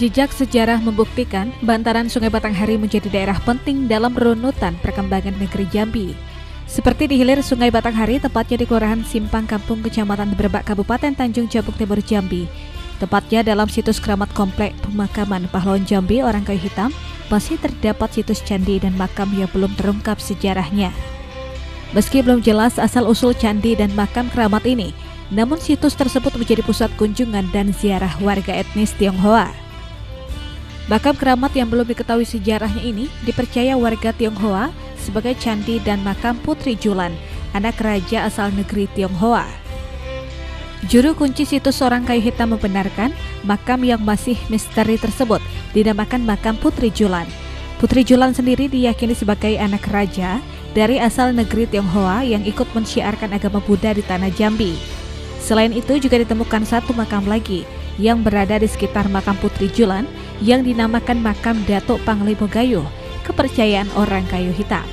Jejak sejarah membuktikan bantaran Sungai Batanghari menjadi daerah penting dalam runutan perkembangan negeri Jambi. Seperti di hilir Sungai Batanghari, tepatnya di Kelurahan Simpang Kampung, Kecamatan Berbak, Kabupaten Tanjung Jabung Timur, Jambi. Tepatnya dalam situs keramat komplek pemakaman pahlawan Jambi Orang Kayu Hitam, masih terdapat situs candi dan makam yang belum terungkap sejarahnya. Meski belum jelas asal-usul candi dan makam keramat ini, namun situs tersebut menjadi pusat kunjungan dan ziarah warga etnis Tionghoa. Makam keramat yang belum diketahui sejarahnya ini dipercaya warga Tionghoa sebagai candi dan makam Putri Julan, anak raja asal negeri Tionghoa. Juru kunci situs Orang Kayu Hitam membenarkan makam yang masih misteri tersebut dinamakan makam Putri Julan. Putri Julan sendiri diyakini sebagai anak raja dari asal negeri Tionghoa yang ikut mensyiarkan agama Buddha di tanah Jambi. Selain itu juga ditemukan satu makam lagi yang berada di sekitar makam Putri Julan yang dinamakan makam Datuk Panglima Gayuh, kepercayaan Orang Kayu Hitam.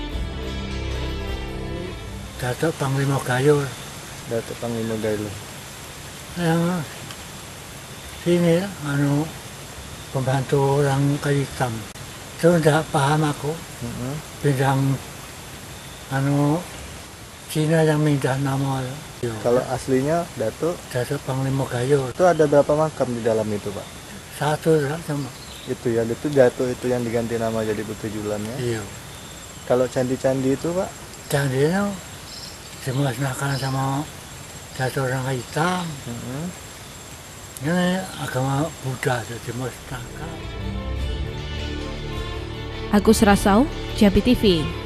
Datuk Panglima Gayuh. Datuk Panglima Gayuh. Yang sini pembantu Orang Kayu Hitam. Itu tidak paham aku. Bidang Cina yang minta nama. Kalau aslinya Datuk Panglima Gayuh. itu ada berapa makam di dalam itu, Pak? Satu sama. Itu ya, itu Datuk itu yang diganti nama jadi Putri Julan ya. Iya. Kalau candi-candi itu, Pak? Candinya dimusnahkan sama Datuk Orang Kayu Hitam. Ini agama Buddha dimusnahkan. Agus Rasau, Jambi TV.